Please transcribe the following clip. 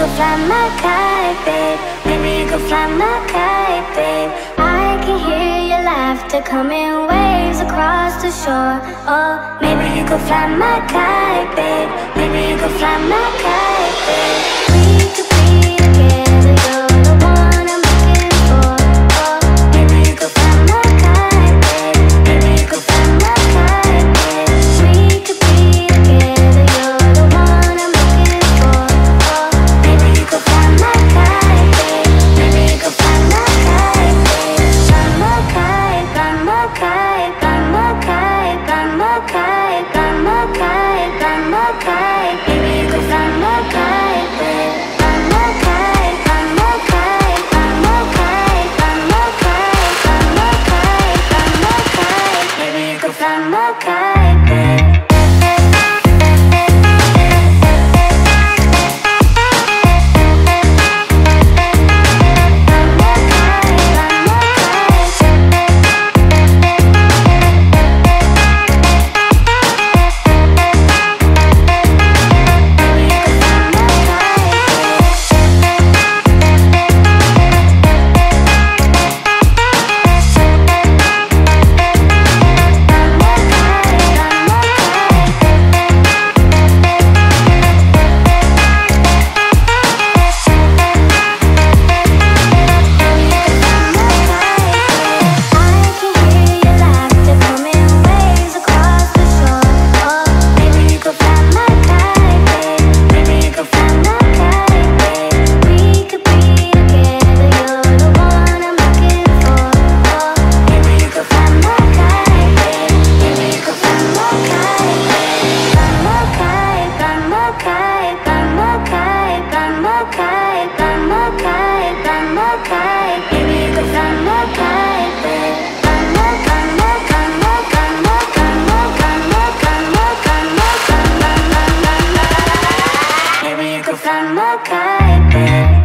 could fly my kite, babe. Maybe you could fly my kite, babe. I can hear your laughter coming waves across the shore. Oh, maybe you could fly my kite, babe. Maybe you could fly my kite, babe. We could be together, you're the one I'm looking for. Oh, maybe you could fly my kite, babe. Maybe you could fly my kite, babe. We could be together, you're the one I'm looking for. Oh, maybe you could fly my kite, babe. Maybe you could fly my kite, babe. Fly my kite, fly my kite, fly my kite, fly my kite, fly my kite, fly my kite. Maybe you could fly my kite, babe. Fly my kite, fly my kite, fly my kite, fly my kite, fly my kite, fly my kite. Maybe you could fly my kite, babe. Fly my kite, babe.